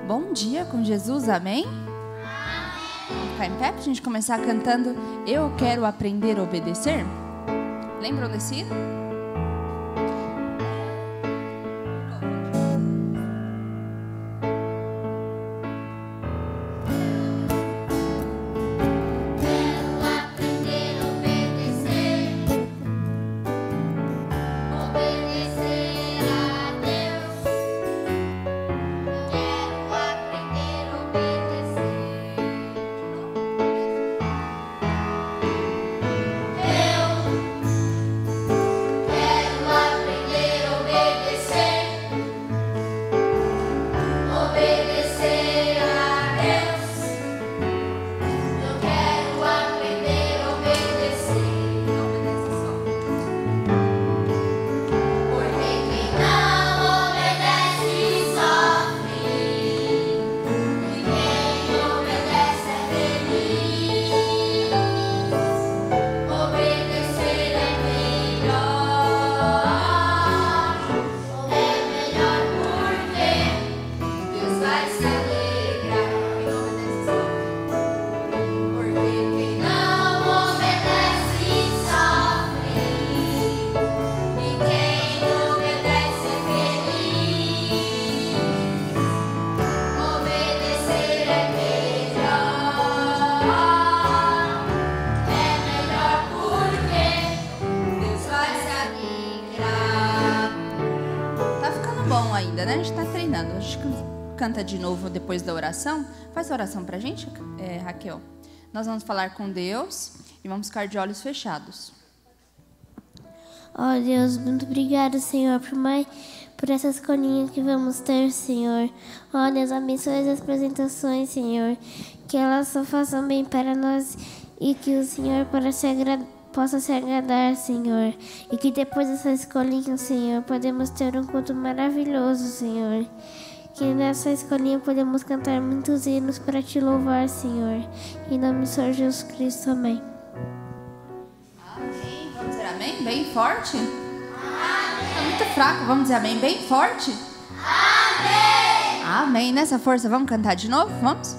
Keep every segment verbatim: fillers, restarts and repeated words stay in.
Bom dia com Jesus, amém? Vamos ficar em pé para a gente começar cantando Eu Quero Aprender a Obedecer? Lembram desse hino? Canta de novo depois da oração. Faz a oração pra gente, é, Raquel. Nós vamos falar com Deus e vamos ficar de olhos fechados. Ó oh, Deus, muito obrigado, Senhor, por, mais, por essa escolinha que vamos ter, Senhor. Ó oh, Deus, abençoe as apresentações, Senhor. Que elas só façam bem para nós e que o Senhor possa se, agra- possa se agradar, Senhor. E que depois dessa escolinha, Senhor, podemos ter um culto maravilhoso, Senhor. Que nessa escolinha podemos cantar muitos hinos para te louvar, Senhor. Em nome do Senhor Jesus Cristo, amém. Amém. Vamos dizer amém? Bem forte? Amém. Tá muito fraco. Vamos dizer amém bem forte? Amém. Amém. Nessa força, vamos cantar de novo? Vamos?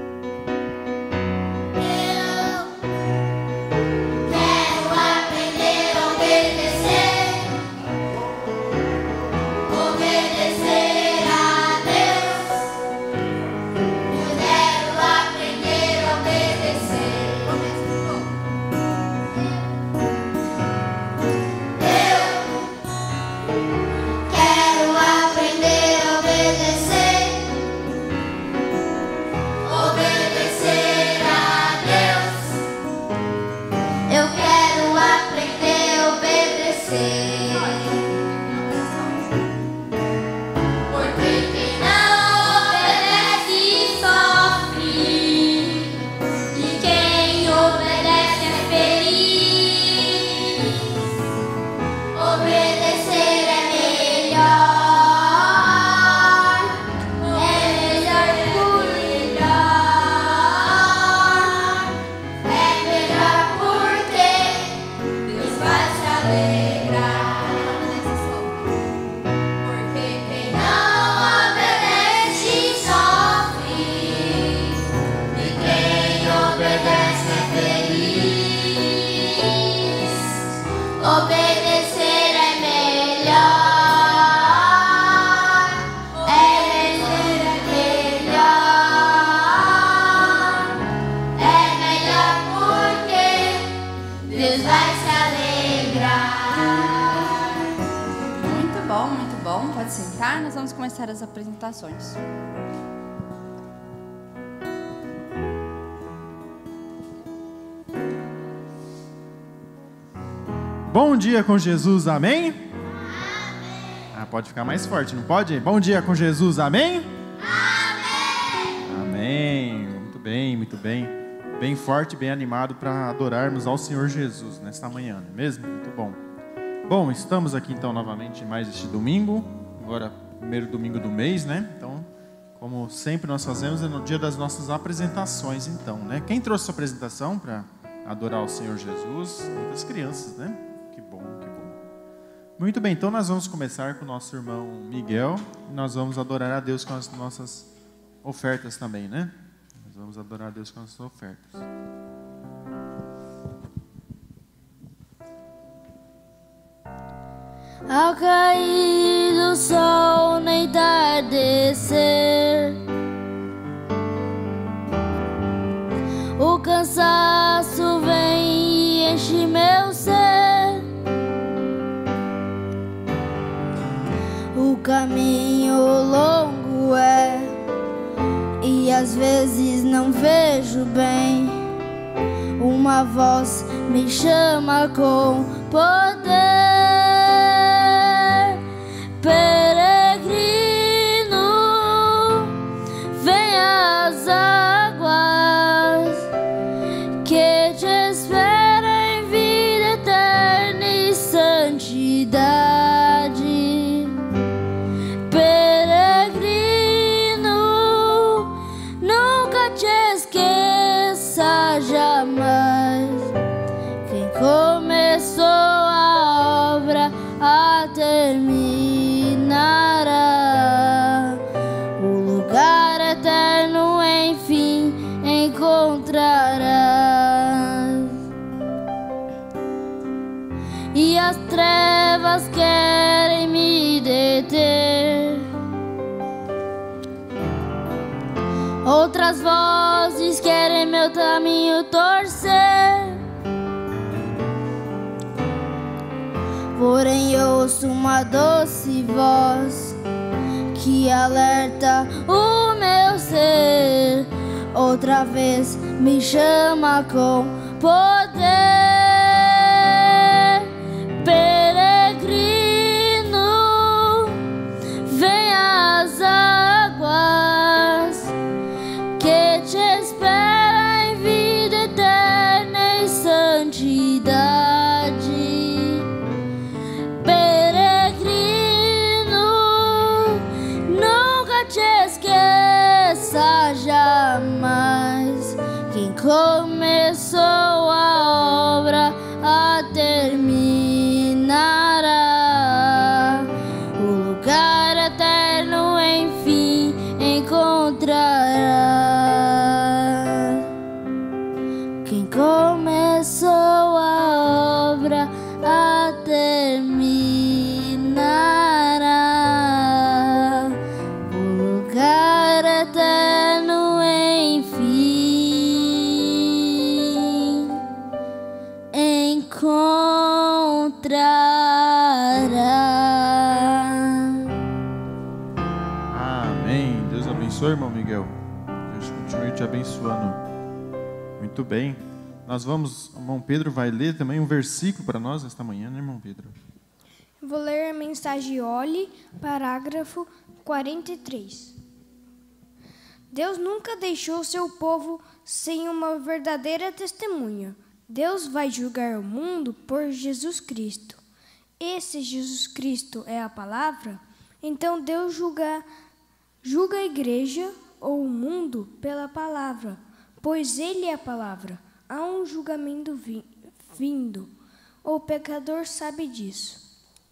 As apresentações. Bom dia com Jesus, amém? Amém. Ah, pode ficar mais forte, não pode? Bom dia com Jesus, amém? Amém. Amém. Muito bem, muito bem. Bem forte, bem animado para adorarmos ao Senhor Jesus nesta manhã, não é mesmo? Muito bom. Bom, estamos aqui então novamente mais este domingo, agora primeiro domingo do mês, né? Então, como sempre nós fazemos, é no dia das nossas apresentações, então, né? Quem trouxe sua apresentação para adorar o Senhor Jesus? Muitas crianças, né? Que bom, que bom. Muito bem, então nós vamos começar com o nosso irmão Miguel. E nós vamos adorar a Deus com as nossas ofertas também, né? Nós vamos adorar a Deus com as ofertas. Ao cair do sol no entardecer, o cansaço vem e enche meu ser. O caminho longo é, e às vezes não vejo bem. Uma voz me chama com poder. Peregrino, vem às águas que te espera em vida eterna e santidade. Peregrino, nunca te esqueça jamais. Quem começou a obra a terminará. O lugar eterno enfim encontrarás. E as trevas querem me deter, outras vozes querem meu caminho torcer. Porém eu ouço uma doce voz que alerta o meu ser. Outra vez me chama com poder. Peregrino, vem às águas que te espera em vida eterna e santidade. Jamais. Quem começou a obra a terminará. O lugar eterno enfim encontrará. Quem começou a obra a terminará. O lugar eterno enfim encontrará. Amém. Deus abençoe, irmão Miguel. Deus continue te abençoando. Muito bem. Nós vamos, o irmão Pedro vai ler também um versículo para nós esta manhã, né, irmão Pedro? Vou ler a mensagem Olhe, parágrafo quarenta e três. Deus nunca deixou seu povo sem uma verdadeira testemunha. Deus vai julgar o mundo por Jesus Cristo. E se Jesus Cristo é a palavra, então Deus julga, julga a igreja ou o mundo pela palavra, pois Ele é a palavra. Há um julgamento vi, vindo. O pecador sabe disso.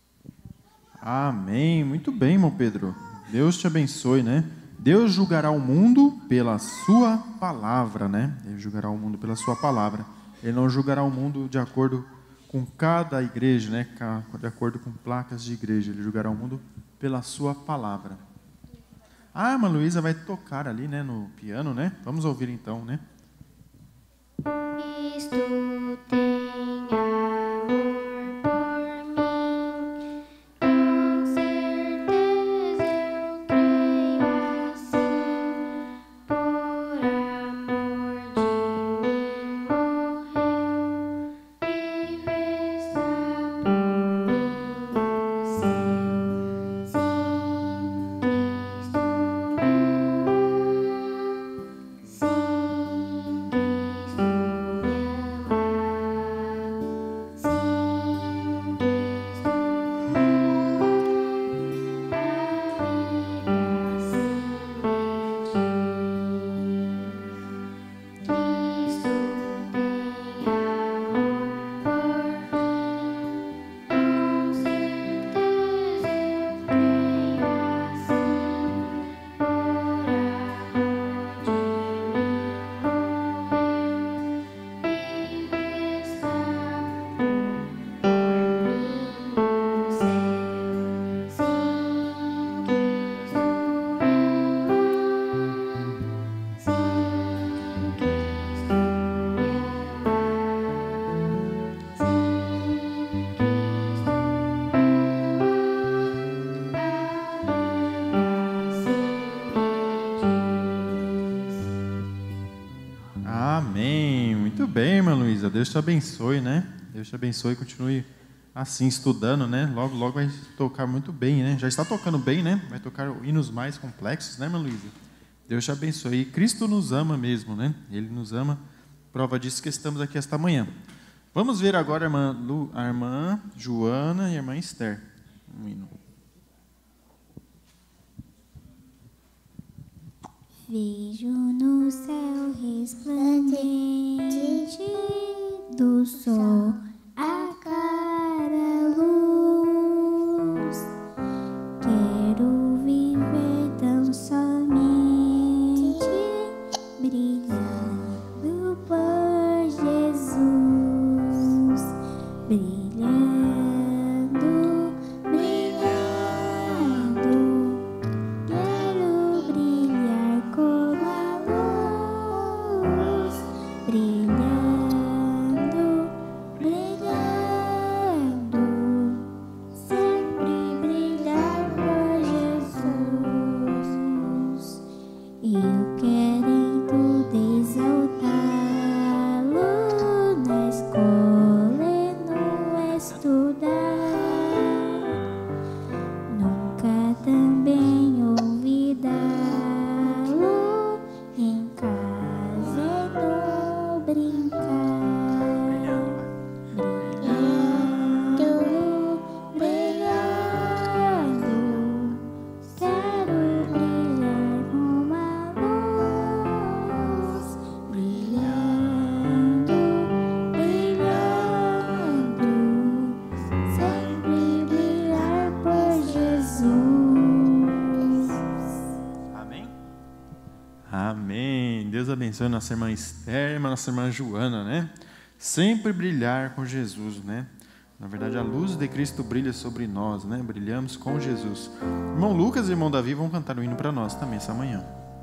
Amém. Muito bem, irmão Pedro. Deus te abençoe, né? Deus julgará o mundo pela sua palavra, né? Ele julgará o mundo pela sua palavra. Ele não julgará o mundo de acordo com cada igreja, né? De acordo com placas de igreja. Ele julgará o mundo pela sua palavra. Ah, a irmã Luísa vai tocar ali, né? No piano, né? Vamos ouvir então, né? Cristo tem amor por mim, com certeza eu creio assim, por amor de mim morreu e está por mim no céu. Sim, Cristo ama. Sim, Cristo me ama. Luísa. Deus te abençoe, né? Deus te abençoe e continue assim, estudando, né? Logo, logo vai tocar muito bem, né? Já está tocando bem, né? Vai tocar hinos mais complexos, né, minha Luísa? Deus te abençoe. E Cristo nos ama mesmo, né? Ele nos ama. Prova disso que estamos aqui esta manhã. Vamos ver agora a irmã, Lu, a irmã Joana e a irmã Esther. Um hino. Vejo no céu resplandente do sol a clara luz. Quero viver tão somente brilhando por Jesus, brilhando, brilhando. Quero brilhar como a luz, brilhando, brilhando, sempre brilhar por Jesus. Eu quero em tudo exaltá-lo, na escola e no estudar, nunca também olvidá-lo, em casa e no brincar, brilhando, brilhando. Quero brilhar como a luz, brilhando, brilhando, sempre brilhar por Jesus. Amém? Amém. Deus abençoe nossa irmã Esther e nossa irmã Joana, né? Sempre brilhar com Jesus, né? Na verdade, a luz de Cristo brilha sobre nós, né? Brilhamos com Jesus. Irmão Lucas e irmão Davi vão cantar o hino para nós também essa manhã.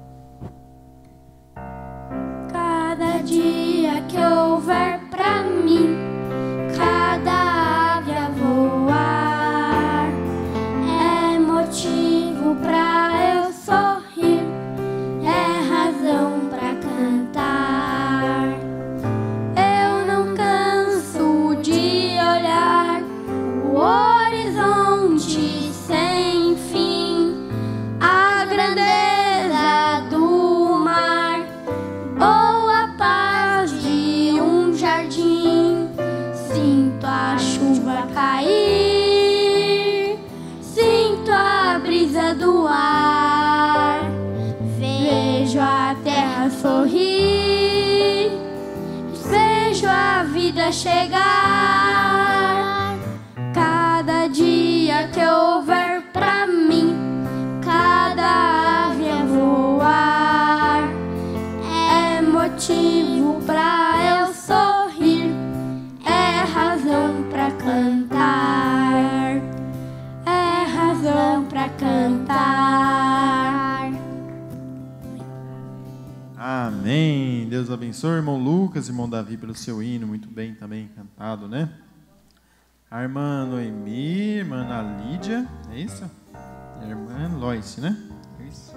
Cada dia que houver pra mim, cada ave a voar, é motivo pra eu sorrir, é razão pra cantar. Eu não canso de olhar o horizonte sem fim, a grandeza do mar, ou a paz de um jardim. Sinto a chuva cair, sinto a brisa do ar, vejo a terra sorrir, vejo a vida chegar. Cada dia que houver pra mim, cada ave a voar, é motivo pra eu sorrir, é razão pra cantar, é razão pra cantar. Amém. Deus abençoe, irmão Lucas e irmão Davi, pelo seu hino, muito bem também cantado, né? A irmã Noemi, irmã Ana Lídia, é isso? E a irmã Loice, né? É isso.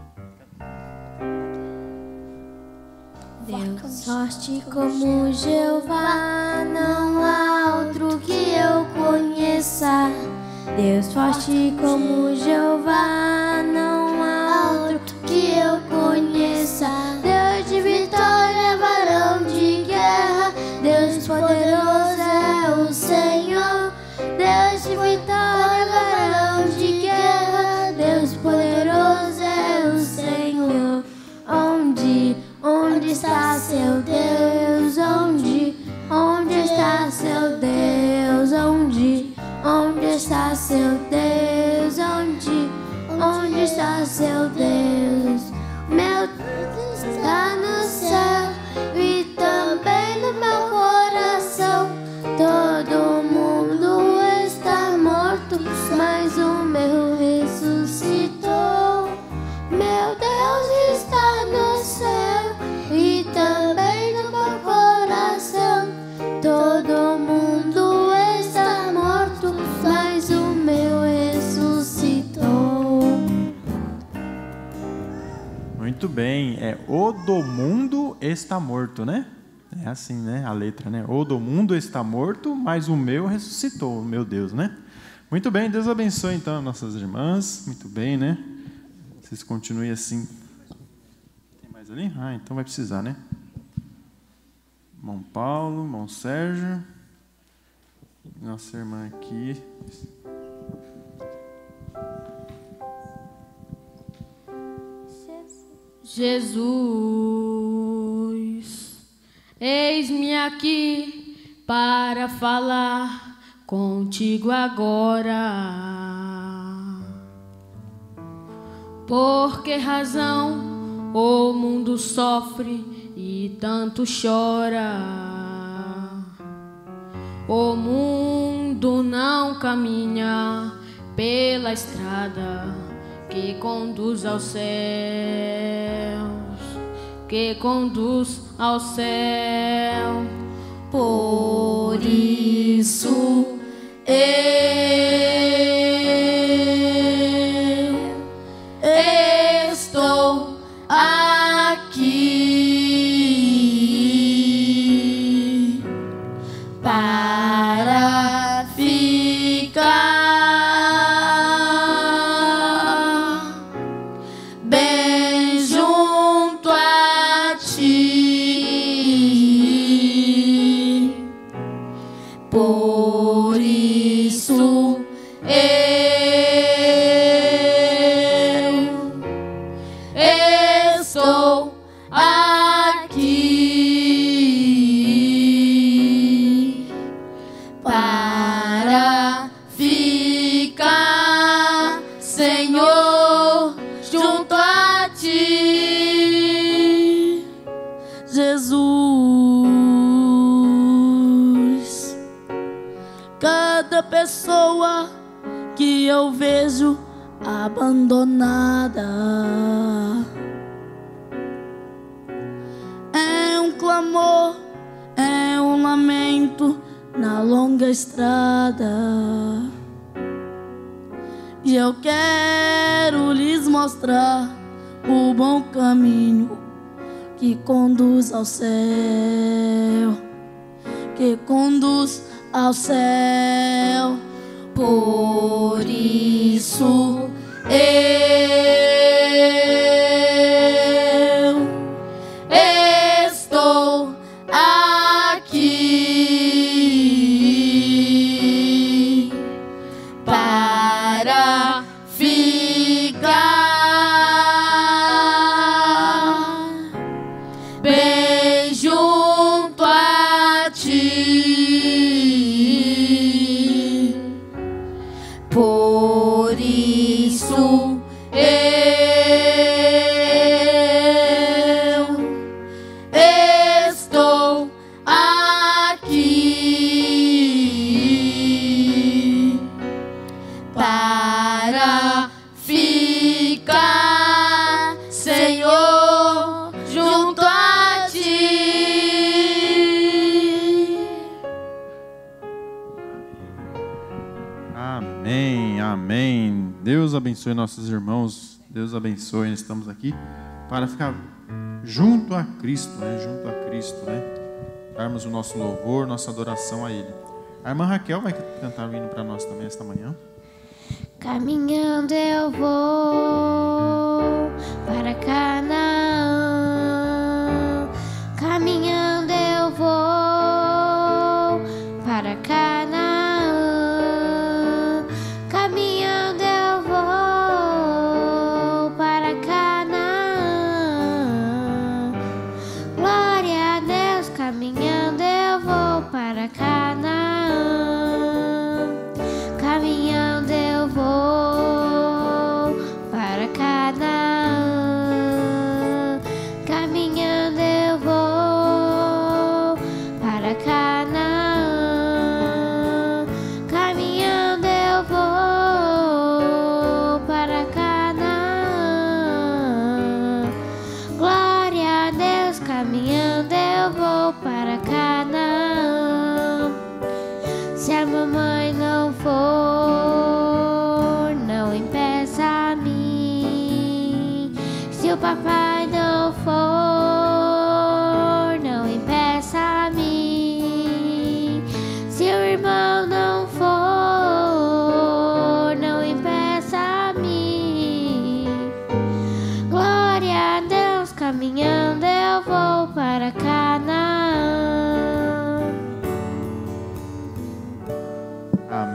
Deus forte como Jeová, não há outro que eu conheça. Deus forte como Jeová, não há outro que eu conheça. Deus de vitória, varão de guerra, Deus poderoso é o Senhor. Deus de vitória, varão de guerra, Deus poderoso é o Senhor. Onde, onde está seu Deus? Onde, onde está seu Deus? Onde, onde está seu Deus? Onde, onde está seu Deus? Meu Deus está no céu e também no meu coração. Todo mundo está morto, mas o meu ressuscitou. Meu Deus está no céu e também no meu coração. Todo mundo está morto, mas o meu ressuscitou. Muito bem. É o do mundo está morto, né? É assim, né? A letra, né? O do mundo está morto, mas o meu ressuscitou, meu Deus, né? Muito bem, Deus abençoe então nossas irmãs. Muito bem, né? Vocês continuem assim. Tem mais ali? Ah, então vai precisar, né? Irmão Paulo, irmão Sérgio. Nossa irmã aqui. Jesus, eis-me aqui para falar contigo agora. Por que razão o mundo sofre e tanto chora? O mundo não caminha pela estrada que conduz aos céus, que conduz ao céu. Por isso eu estou aqui para ficar bem junto a ti. Por isso eu estou aqui para ficar, Senhor, junto a ti. Jesus, cada pessoa que eu vejo abandonada é um clamor, é um lamento na longa estrada. E eu quero lhes mostrar o bom caminho que conduz ao céu, que conduz ao céu. Por isso eu estou aqui para ficar bem junto a ti. Por isso eu estou aqui para ficar, Senhor, junto a ti. Amém, amém. Deus abençoe nossos irmãos. Deus abençoe. Nós estamos aqui para ficar junto a Cristo, né? Junto a Cristo, né? Darmos o nosso louvor, nossa adoração a Ele. A irmã Raquel vai cantar um hino para nós também esta manhã. Caminhando eu vou para Canaã. Caminhando eu vou para Canaã. Caminhando eu vou para Canaã. Glória a Deus, caminhando eu vou para Canaã. Caminhando eu vou para Canaã. Caminhando eu vou para Canaã. Caminhando eu vou para Canaã. Glória a Deus, caminhando eu vou para Canaã. Se a mamãe não for, não impeça a mim. Se o papai não for, não impeça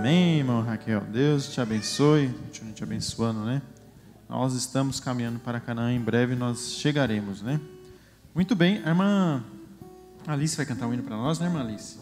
Amém, irmão Raquel. Deus te abençoe, continue te abençoando, né? Nós estamos caminhando para Canaã, em breve nós chegaremos, né? Muito bem, a irmã Alice vai cantar um hino para nós, né, irmã Alice?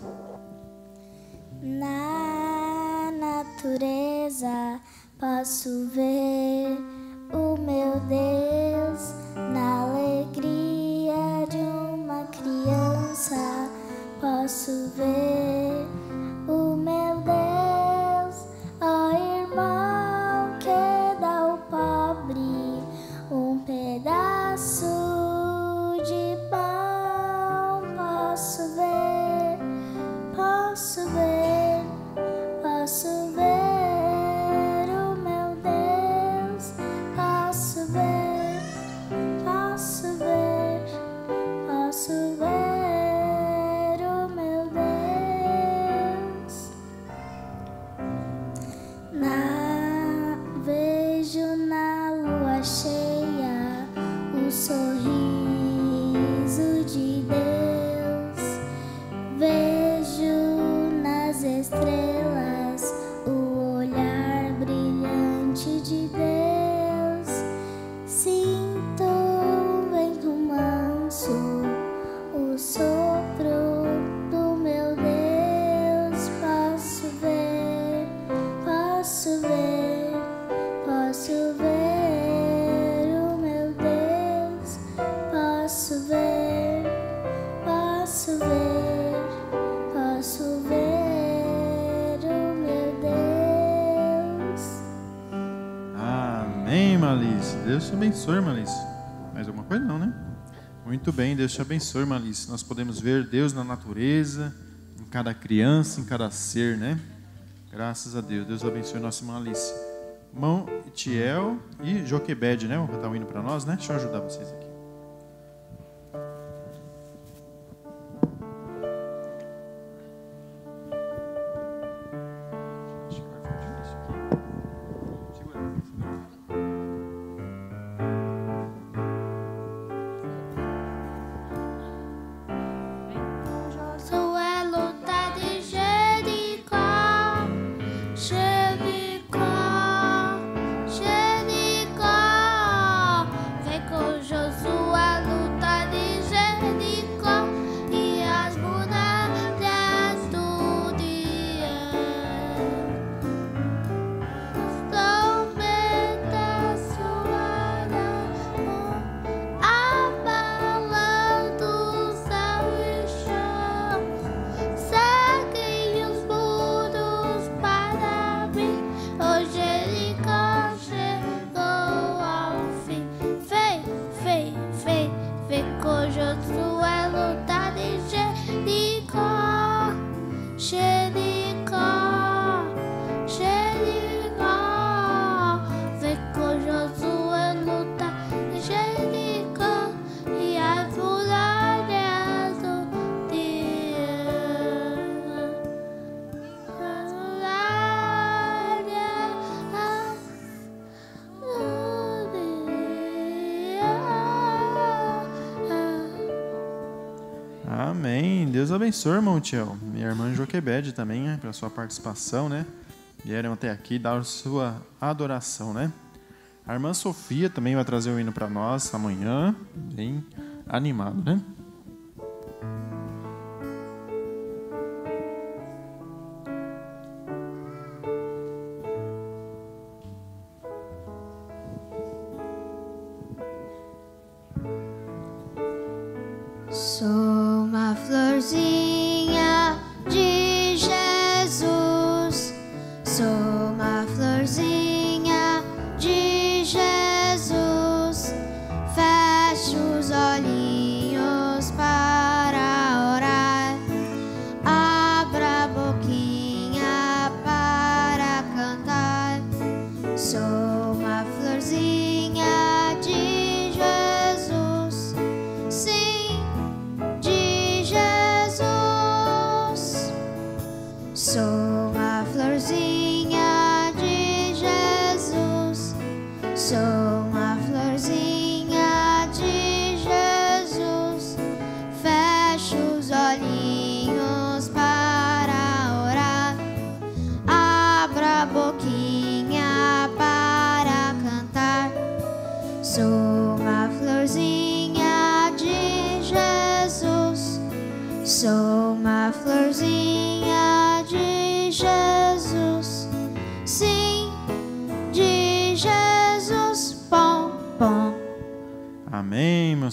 Na natureza posso ver o meu Deus, na alegria de uma criança posso ver o meu Deus, ó irmão que dá ao pobre um pedaço de pão. Posso ver, posso ver, posso ver o meu Deus, posso ver, posso ver, posso ver o meu Deus. Na, vejo na lua cheia o sorriso de Deus, vejo nas estrelas o olhar brilhante de Deus, sinto um vento manso, o sopro do meu Deus. Posso ver, posso ver, posso ver o meu Deus, posso ver, posso ver, posso ver o meu Deus. Amém, irmã Alice. Deus te abençoe, irmã Alice. Mais alguma coisa não, né? Muito bem, Deus te abençoe, irmã Alice. Nós podemos ver Deus na natureza, em cada criança, em cada ser, né? Graças a Deus. Deus abençoe nossa irmã Alice. Irmão Tiel e Joquebede, né? Vão cantar um hino para nós, né? Deixa eu ajudar vocês aqui. Sua luta de Jericó, Jericó, Jericó. Vem com Josué a luta de Jericó e as muralhas do dia. Trombeta soará, abalando o céu e chão. Seguem os muros para mim. Hoje Jericó chegou ao fim. Vem, vem, vem, vem com Josué lutar de Jericó, Jericó, Jericó. Vem com Josué lutar de Jericó e as muralhas do dia. As muralhas do dia. Amém. Deus abençoe, irmão Tiel. Minha irmã Joquebede também, né? Pela sua participação, né? Vieram até aqui dar sua adoração, né? A irmã Sofia também vai trazer o hino para nós amanhã. Bem animado, né? Sou uma florzinha de Jesus, sou uma florzinha de Jesus. Fecho os olhinhos para orar, abra a boquinha para cantar. Sou uma florzinha de Jesus, sim, de Jesus. Sou uma florzinha de Jesus, sou uma florzinha de Jesus. Fecho os olhinhos para orar,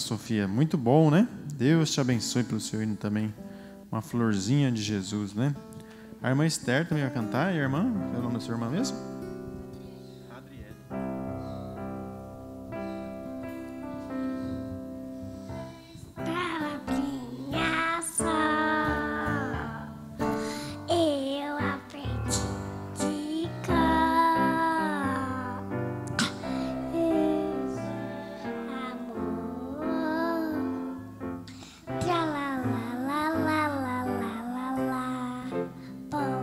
Sofia. Muito bom, né? Deus te abençoe pelo seu hino também. Uma florzinha de Jesus, né? A irmã Esther também vai cantar. E a irmã? Qual é o nome da sua irmã mesmo? Adriele. Palavrinha só, eu aprendi de cor. Amor, tra la la la la la la la la, bom.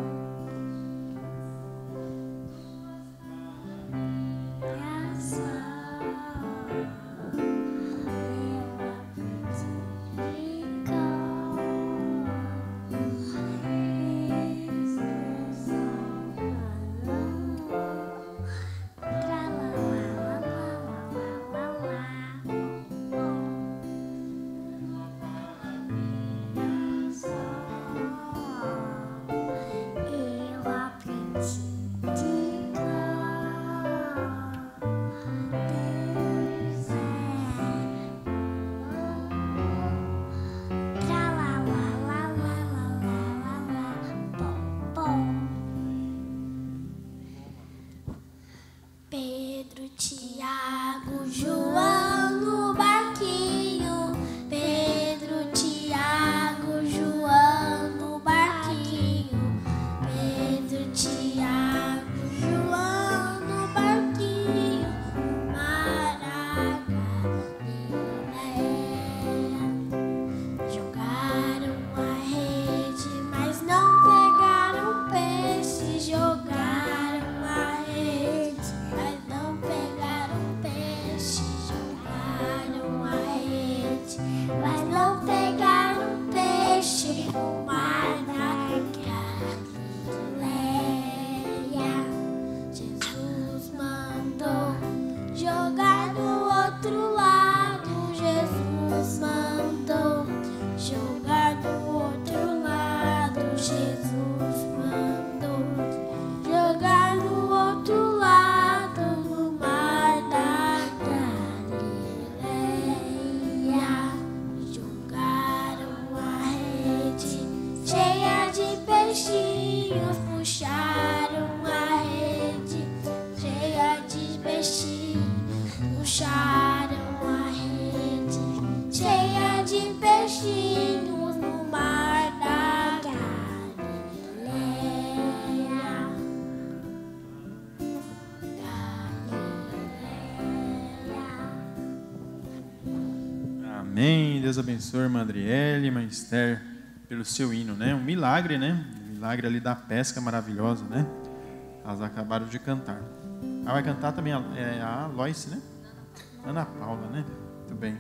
Pedro, Tiago, João no barquinho. Pedro, Tiago, João no barquinho. Pedro, Tiago, João no barquinho. Maraca, jogaram a rede, mas não pegaram peixe. Jogaram a rede, mas não pegaram peixe. Jogaram a rede, mas não pegaram peixe. O mar na Galileia, Jesus mandou jogar do outro lado. Jesus mandou jogar do outro lado. Jesus mandou jogar do outro lado, no mar da Galileia. Jogaram a rede cheia de peixinhos. Puxaram a rede cheia de peixinhos. Puxaram a rede cheia de peixinhos no mar da Galileia. Amém. Deus abençoe a irmã Adriele, irmã Esther, pelo seu hino, né? Um milagre, né? Um milagre ali da pesca maravilhosa, né? Elas acabaram de cantar. Ah, vai cantar também a, é, a Loice, né? Ana Paula, né? Muito bem.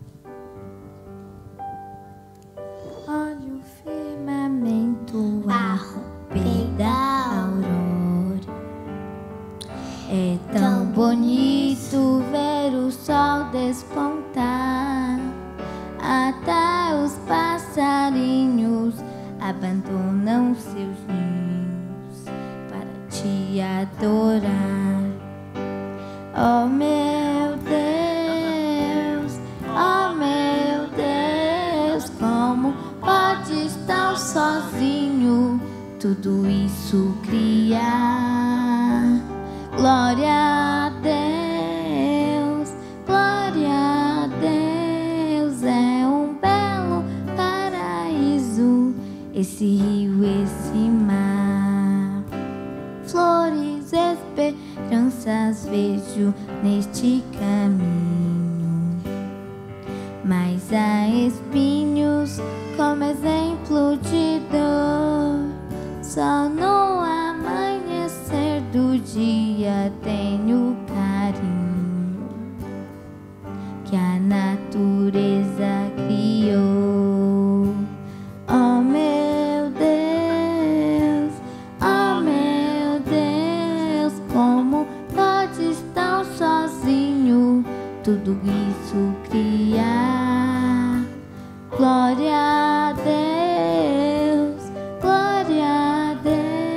Olha o firmamento a romper da aurora. É tão bonito ver o sol despontar. Até os passarinhos abandonam seus ninhos para te adorar. Oh meu Deus, oh meu Deus, como podes tão sozinho tudo isso criar? Glória a Deus, glória a Deus, é um belo paraíso esse rio, esse mar. Flores, esperanças vejo neste caminho, mas há espinhos como exemplo de dor. Só no amanhecer do dia tenho carinho que a natureza criou. Oh meu Deus, oh meu Deus, como podes tão sozinho tudo isso criar? Glória a Deus, glória a Deus.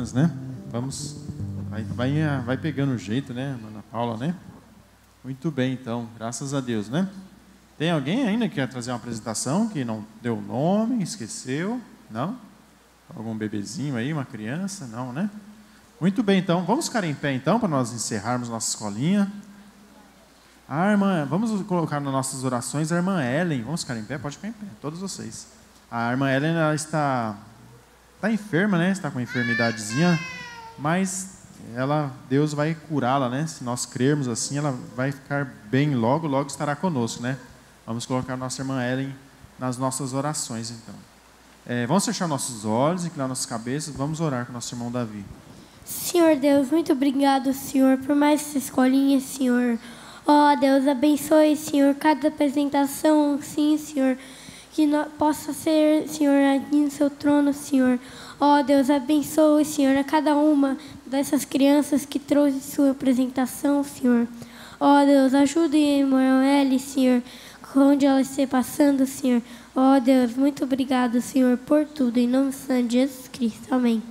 irmãs, né? Vamos, vai, vai, vai pegando o jeito, né, Ana Paula, né? Muito bem, então, graças a Deus, né? Tem alguém ainda que quer trazer uma apresentação, que não deu o nome, esqueceu? Não? Algum bebezinho aí, uma criança? Não, né? Muito bem, então, vamos ficar em pé, então, para nós encerrarmos nossa escolinha. A irmã, vamos colocar nas nossas orações a irmã Ellen. Vamos ficar em pé? Pode ficar em pé, todos vocês. A irmã Ellen, ela está, está enferma, né? Está com uma enfermidadezinha, mas ela, Deus vai curá-la, né? Se nós crermos assim, ela vai ficar bem logo, logo estará conosco, né? Vamos colocar a nossa irmã Ellen nas nossas orações, então. É, vamos fechar nossos olhos, inclinar nossas cabeças, vamos orar com o nosso irmão Davi. Senhor Deus, muito obrigado, Senhor, por mais essa escolinha, Senhor. Ó, Deus, abençoe, Senhor, cada apresentação, sim, Senhor, que no, possa ser, Senhor, aqui no seu trono, Senhor. Ó, Deus, abençoe, Senhor, a cada uma dessas crianças que trouxe sua apresentação, Senhor. Ó, Deus, ajude a irmã Eli, Senhor, onde ela esteja passando, Senhor. Ó, Deus, muito obrigado, Senhor, por tudo, em nome do Senhor Jesus Cristo. Amém.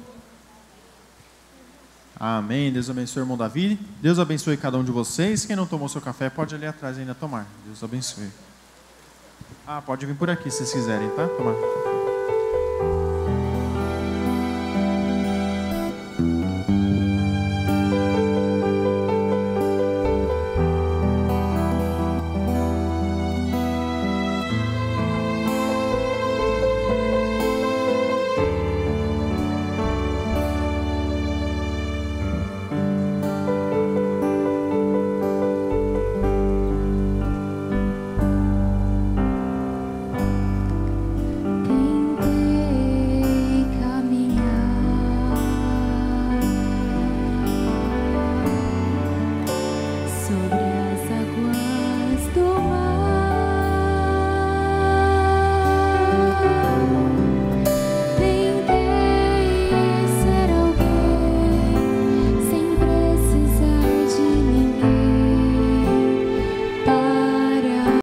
Amém. Deus abençoe o irmão Davi. Deus abençoe cada um de vocês. Quem não tomou seu café, pode ali atrás ainda tomar. Deus abençoe. Ah, pode vir por aqui se vocês quiserem, tá? Tomar.